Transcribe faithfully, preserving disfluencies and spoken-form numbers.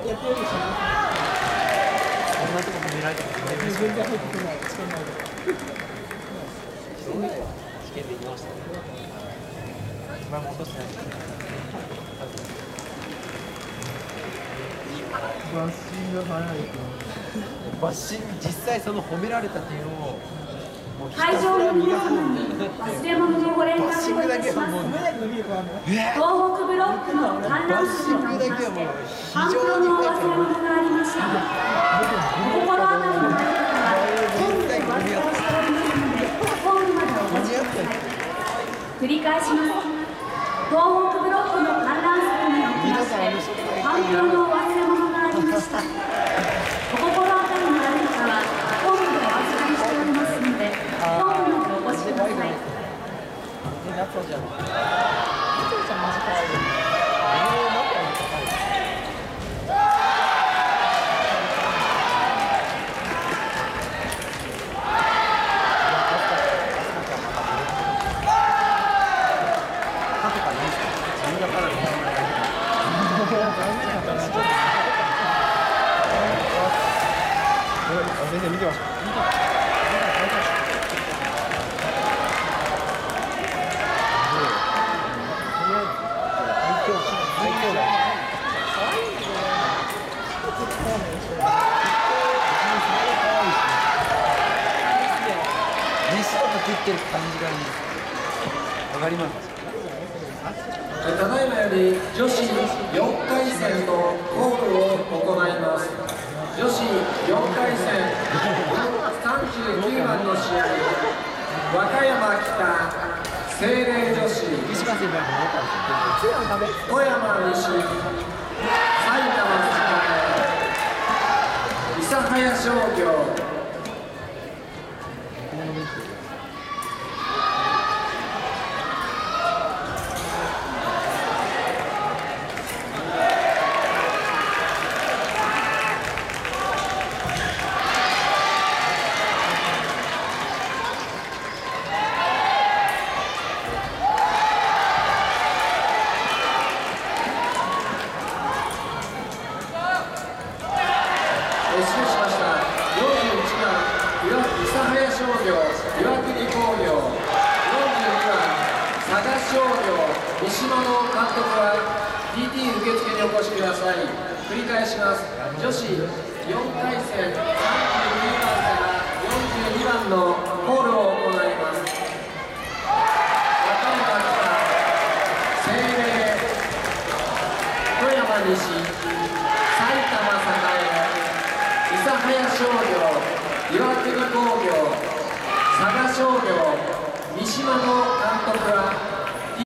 やってるでしょ。 そんなとこ褒められても全然入ってこない。つけないとか。 試験できましたね。今も落としてないですね。 バッシング早いと。 バッシング、実際その褒められた点を会場の皆様に忘れ物のご連絡をいたします。東北ブロックの観覧数におきまして、半分のお忘れ物がありました。お心当たりの方は、本日お忘れをしておりますので、ホームまでお越しください。繰り返します。東北ブロックの観覧数におきまして、半分のお忘れ物がありました。お心当たりのある方は、ホームでお預かりしておりますので、ホームまでお越しください。 夏子ちゃん。夏子ちゃんマジ可愛い。 先生見てました。 食ってる感じがいい。わかります。 ただいまより女子よんかい戦のコールを行います。女子よんかい戦さんじゅうきゅうばんの試合、和歌山北聖霊女子、富山西、埼玉栄、諫早商業。失礼しました。よんじゅういちばん、諫早商業、岩国工業、よんじゅうにばん、佐賀商業、西野の監督は ピーティー 受付にお越しください。繰り返します。女子よんかい戦さんじゅうにばんからよんじゅうにばんの